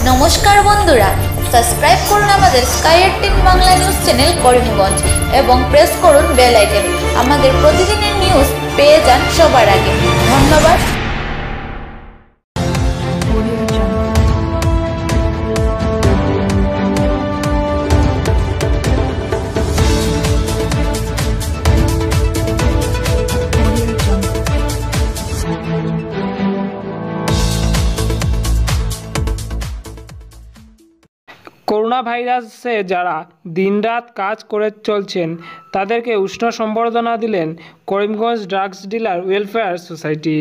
নমস্কার বন্ধুরা, সাবস্ক্রাইব করুন আমাদের sky 18 Bangla news channel Karimganj এবং প্রেস করুন বেল আইকন। আমাদের প্রতিদিনের নিউজ পেয়ে যান সবার আগে। ধন্যবাদ। করোনা ভাইরাসে যারা দিনরাত কাজ করে চলছেন তাদেরকে উষ্ণ সম্বর্ধনা দিলেন Karimganj drugs dealer welfare society.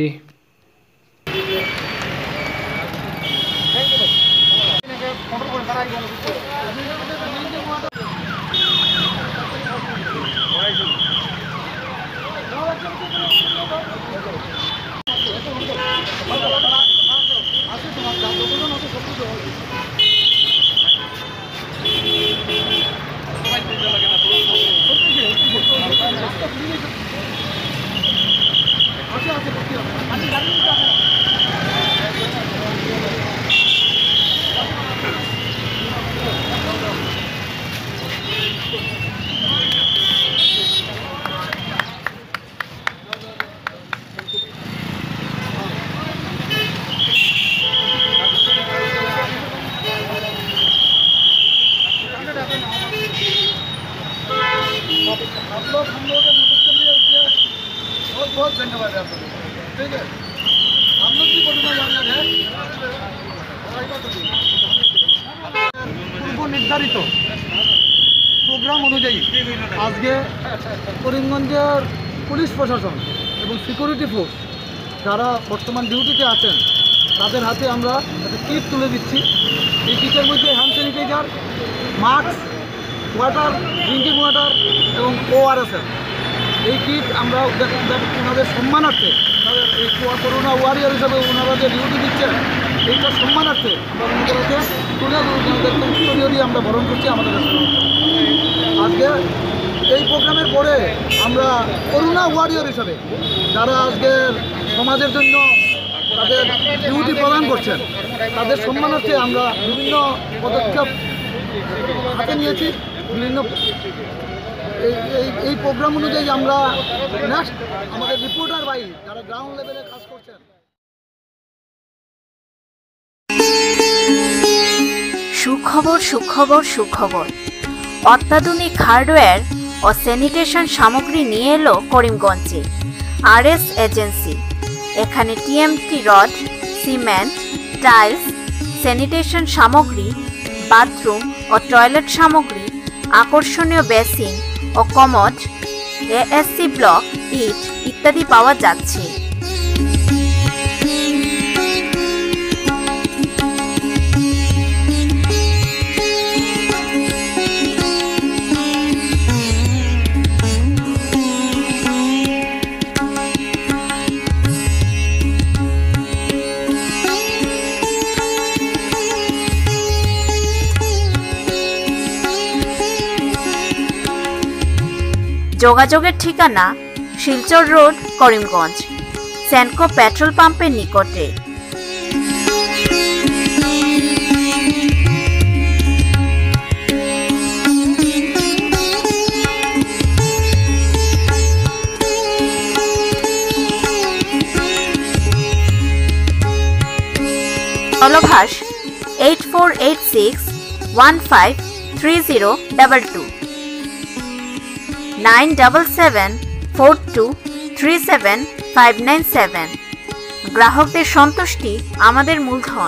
आप लोग हम लोगों के मदद के लिए बहुत बहुत धन्यवाद है आप लोगों को। ठीक है, हम लोग भी कोरोना वॉरियर है। पूर्व निर्धारित प्रोग्राम अनुযায়ী আজকে করিমগঞ্জের পুলিশ প্রশাসন এবং সিকিউরিটি ফোর্স যারা বর্তমান ডিউটিতে আছেন তাদের হাতে আমরা একটা কিট তুলে দিচ্ছি। এই কিটের মধ্যে hand sanitizer, mask, water, drinking water এবং ORS এই কিট আমরা ওনাদের সম্মানার্থে, এই করোনা ওয়ারিয়ার হিসাবে ওনারা যে ডিউটি দিচ্ছেন এইটার সম্মানার্থে আমরা ওনাদেরকে তুলে উত্তরীয় দিয়ে আমরা বরণ করছি আমাদের আজকে এই প্রোগ্রামের পরে আমরা করোনা ওয়ারিয়র হিসাবে যারা আজকে সমাজের জন্য তাদের ডিউটি প্রদান করছেন তাদের সম্মানার্থে আমরা বিভিন্ন পদক্ষেপ হাতে নিয়েছি। বিভিন্ন এই প্রোগ্রাম অনুযায়ী আমরা নেক্সট আমাদের রিপোর্টার ভাই যারা গ্রাউন্ড লেভেলে কাজ করছেন। সুখবর সুখবর সুখবর, অত্যাধুনিক হার্ডওয়্যার ও স্যানিটেশন সামগ্রী নিয়ে এলো করিমগঞ্জে RS এজেন্সি। এখানে TMT rod, cement, tiles, sanitation সামগ্রী, বাথরুম ও টয়লেট সামগ্রী, আকর্ষণীয় বেসিন ও কমোড, ASC ব্লক, ইট ইত্যাদি পাওয়া যাচ্ছে। যোগাযোগের ঠিকানা শিলচর রোড, করিমগঞ্জ, স্যানকো পেট্রোল পাম্পের নিকটে। তলভাস 8486153022 9774237597। গ্রাহকদের সন্তুষ্টি আমাদের মূলধন।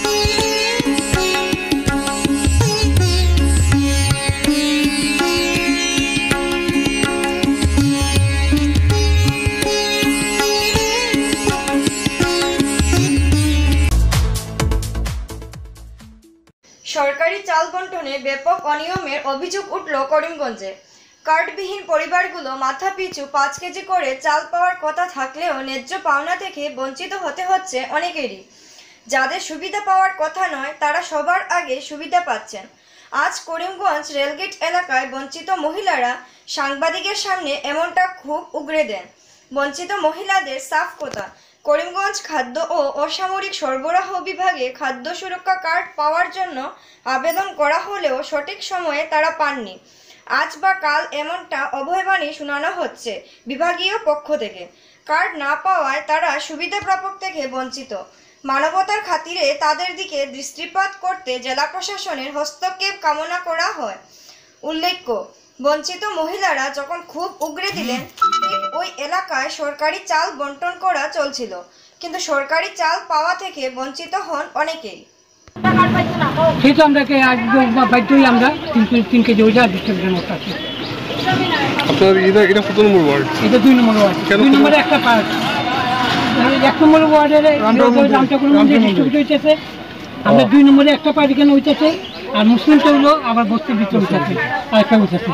সরকারি চাল বণ্টনে ব্যাপক অনিয়মের অভিযোগ উঠল করিমগঞ্জে। কার্ডবিহীন পরিবারগুলো মাথাপিছু 5 কেজি করে চাল পাওয়ার কথা থাকলেও ন্যায্য পাওনা থেকে বঞ্চিত হতে হচ্ছে অনেকেরই। যাদের সুবিধা পাওয়ার কথা নয় তারা সবার আগে সুবিধা পাচ্ছেন। আজ করিমগঞ্জ রেলগেট এলাকায় বঞ্চিত মহিলারা সাংবাদিকের সামনে এমনটা ক্ষোভ উগরে দেন। বঞ্চিত মহিলাদের সাফ কথা, করিমগঞ্জ খাদ্য ও অসামরিক সরবরাহ বিভাগে খাদ্য সুরক্ষা কার্ড পাওয়ার জন্য আবেদন করা হলেও সঠিক সময়ে তারা পাননি। আজ বা কাল এমনটা অভয়বাণী শোনানো হচ্ছে বিভাগীয় পক্ষ থেকে। কার্ড না পাওয়ায় তারা সুবিধা প্রাপক থেকে বঞ্চিত। মানবতার খাতিরে তাদের দিকে দৃষ্টিপাত করতে জেলা প্রশাসনের হস্তক্ষেপ কামনা করা হয়। উল্লেখ্য, বঞ্চিত মহিলারা যখন খুব উগরে দিলেন, ঠিক ওই এলাকায় সরকারি চাল বন্টন করা চলছিল, কিন্তু সরকারি চাল পাওয়া থেকে বঞ্চিত হন অনেকেই। সেটা আমরাকে আজ বাধ্যই আমরা 3 কেজি ওইটা ডিস্ট্রিবিউশন করতে। আপনার এটা কত নম্বর ওয়ার্ড? এটা 2 নম্বর ওয়ার্ড। 2 নম্বরে একটা পার্ট, 1 নম্বর ওয়ার্ডের রামচক্র মন্দির ডিস্ট্রিবিউট হইতেছে। আমরা 2 নম্বরে একটা পার্ট এখানে হইতেছে, আর মুসলিম হলো আবার বস্তির ভিতরে হইতেছে আর একটা হইতেছে।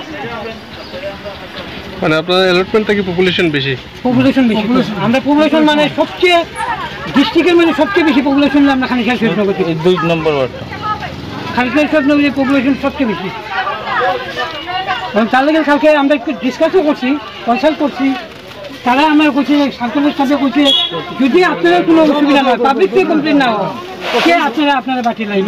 মানে আপনার অ্যালটমেন্টটা কি পপুলেশন বেশি? পপুলেশন বেশি। আমরা পপুলেশন মানে সবচেয়ে ডিস্ট্রিক্টের মধ্যে সবচেয়ে বেশি পপুলেশন আমরা খানিশাল শেষনগর থেকে। 2 নম্বর ওয়ার্ড খানিশাল শেষনগরের পপুলেশন সবচেয়ে বেশি। এবং তার লেগে কালকে আমরা একটু ডিসকাসও করছি, কনসাল্ট করছি। তারা আমার কাছে সার্কেলের সাথে বলছে যদি আপনারা কোনো অসুবিধা না হয়, পাবলিক থেকে কমপ্লেন না হয়, সে আপনারা বাটি লাগবে।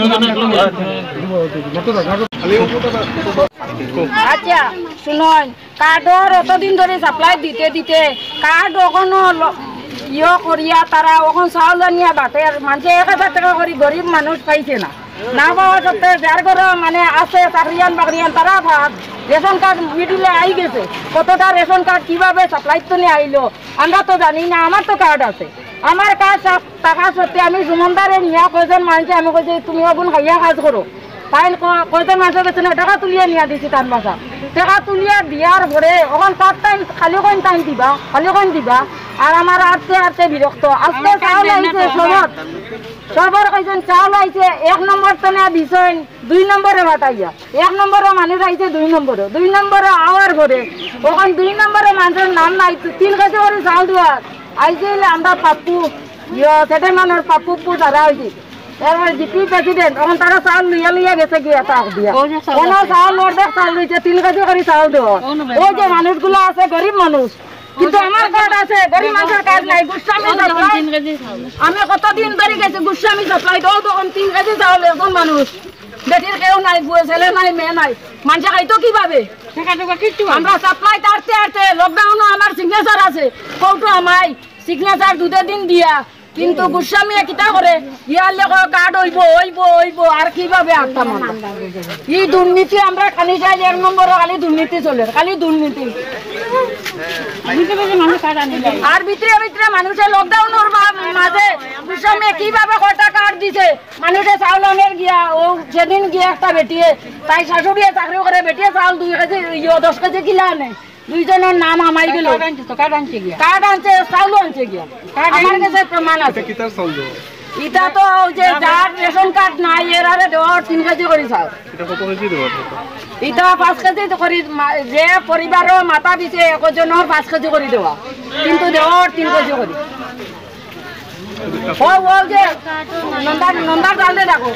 আচ্ছা শুনুন, কার্ডর অতদিন ধরে সাপ্লাই দিতে দিতে কার্ড ওখানো করিয়া তারা ওখান চাউল আনিয়া বাটের মানুষে 1000 টাকা করে গরিব মানুষ পাইছে না পাওয়া সত্ত্বেও যার ঘরে মানে আছে চাকরিয়ান বাকরিয়ান তারা ভাত রেশন কার্ড মিডিলে আই গেছে। কতটা রেশন কার্ড কিভাবে সাপ্লাই তো নিয়ে আইলো আমরা তো জানি না। আমার তো কার্ড আছে, আমার কার্ড টাকা সত্যি আমি জুমনদারে নিয়ে কয়জন মানুষে আমি কইছি তুমি অগুন খাইয়া কাজ করো। তাই কয়জন মানুষের পেছনে টাকা তুলিয়ে নিয়ে দিছি। তার বাসা টাকা তুলিয়া দিয়ার পরে ওখান তার টাইম খালি কইন টাইম দিবা, খালি কইন দিবা। আর আমার আটতে বিরক্ত। আজকে চাউল আইছে সবার কইছেন চাউল আইছে 1 নম্বর তো না দিছেন, 2 নম্বরে বাটাইয়া 1 নম্বরে মানুষ আইছে 2 নম্বরে আওয়ার পরে ওখান 2 নম্বরে মানুষের নাম নাই। 3 কেজি করে চাউল দেওয়া আইছে আমরা পাপ্পু সেটাই মানুষ পাপ্পু তারা হয়েছে। এরপরে জিপি প্রেসিডেন্ট ওখান তারা চাউল লইয়া গেছে গিয়া তাক দিয়া কোনো চাউল অর্ধেক চাউল দিয়েছে 3 কেজি করে চাউল দেওয়া। ওই যে মানুষগুলো আছে গরিব মানুষ, কিন্তু আমার কার্ড আছে, গরিব মানুষের কার্ড নাই। গোস্বামী সাপ্লাই আমি কতদিন ধরে গেছি, গোস্বামী সাপ্লাই দাও তখন 3 কেজি চাউল এখন মানুষ বেটির কেউ নাই, ছেলে নাই, মেয়ে নাই, মানুষ খাইতো কিভাবে? আমরা সাপ্লাই তারতে লকডাউনও আমার সিগনেচার আছে, কৌটো আমায় সিগনেচার 2 দিন দিয়া, কিন্তু গোস্বামী কিতা করে ইয়ার কার্ড হইব আর কিভাবে আনতাম। এই দুর্নীতি আমরা খালি চাই 1 নম্বর খালি দুর্নীতি চলে, খালি দুর্নীতি। আর ভিতরে মানুষের লকডাউনের মাঝে গোস্বামী কিভাবে কয়টা কার্ড দিছে মানুষের চাউল আনের গিয়া। ও সেদিন গিয়ে একটা বেটিয়ে তাই শাশুড়িয়ে চাকরি করে বেটিয়ে চাউল 2 কেজি 10 কেজি কিলা আনে। 2 জনের নাম আমাই গেল, কার্ড আনছে চাউল আনছে গিয়া। আমার কাছে প্রমাণ আছে। এটা তো যে যার রেশন কার্ড নাই এরারে দেওয়ার 3 কেজি করে চাউল। এটা 5 কেজি করে যে পরিবারের মাথা দিছে একজনের 5 কেজি করে দেওয়া, কিন্তু দেওয়ার 3 কেজি করে। ও যে নন্দার ডালে দেখো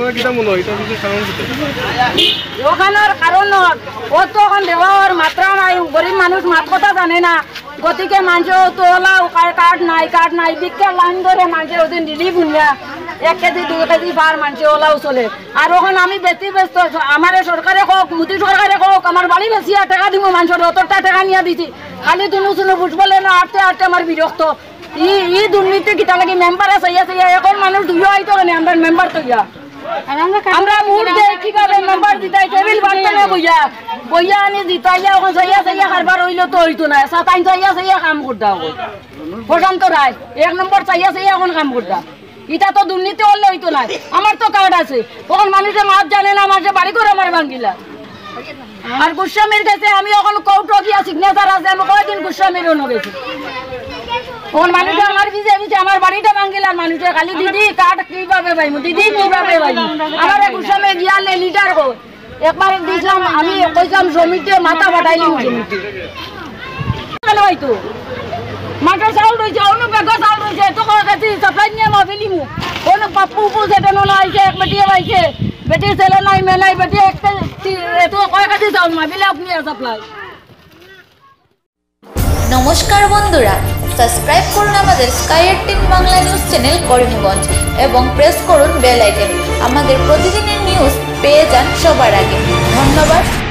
ওখানের কারণ ও তো ওখান দেওয়ার মাত্রা নাই। গরিব মানুষ মাত কথা জানে না, গতিকে মানুষ তো ওলাও কার্ড নাই বিজ্ঞান লাইন ধরে মানুষের ওদিন দিলি বুনিয়া 1 কেজি 2 কেজি বার মানুষ ওলাও চলে। আর ওখানে আমি বেশি ব্যস্ত, আমার সরকারে হোক মোদী সরকারে হোক আমার বাড়ি বেশি টাকা দিব মানুষের 70টা টাকা নিয়ে দিছি, খালি দুনু বুঝবলে না আটতে আমার বিরক্ত। ই দুর্নীতি কিতা লাগে মেম্বার আছে এখন মানুষ 2 আইতো কেন আমরা মেম্বার তো আমরা মুড দেই কিভাবে মেম্বার দিতাই টেবিল বাড়তে বইয়া আনি দিতাইয়া ওখান সাইয়া কারবার হইলো তো হইতো না। সাতাইন সাইয়া কাম করতা প্রশান্ত রায় 1 নম্বর সাইয়া এখন কাম করতা। এটা তো দুর্নীতি হলে হইতো না। আমার তো কার্ড আছে, ওখান মানুষে মাছ জানে না, মানুষে বাড়ি করে আমার ভাঙ্গিলা। আর গোস্বামীর কাছে আমি ওখানে কৌটো গিয়া সিগনেচার আছে, আমি কয়দিন গোস্বামীর অন্য গেছি। ওখান মানুষে আমার ভিজে আমার বাড়িটা ভাঙ্গিলার মানুষে খালি দিদি কার্ড কিভাবে পাইমু, দিদি কিভাবে পাইমু। আমার গোস্বামী গিয়া লিটার একবার দিয়েছিলাম আমি কইছিলাম জমিতে মাথা ফাটাইলি জমিতে হয়তো মাটার চাউল রয়েছে, অন্য বেগ চাউল রয়েছে, তো কাছে সাপ্লাই নিয়ে মা ফেলিমু। অন্য পাপ্পু সেটা আইছে, এক বেটি আইছে, বেটির ছেলে নাই মেয়ে নাই, বেটি একটা কয় কাছে চাউল মা ফেলে আপনি সাপ্লাই। নমস্কার বন্ধুরা, সাবস্ক্রাইব করুন আমাদের sky 18 Bangla news channel Karimganj এবং প্রেস করুন বেল আইকন। আমাদের প্রতিদিনের নিউজ পেয়ে যান সবার আগে। ধন্যবাদ।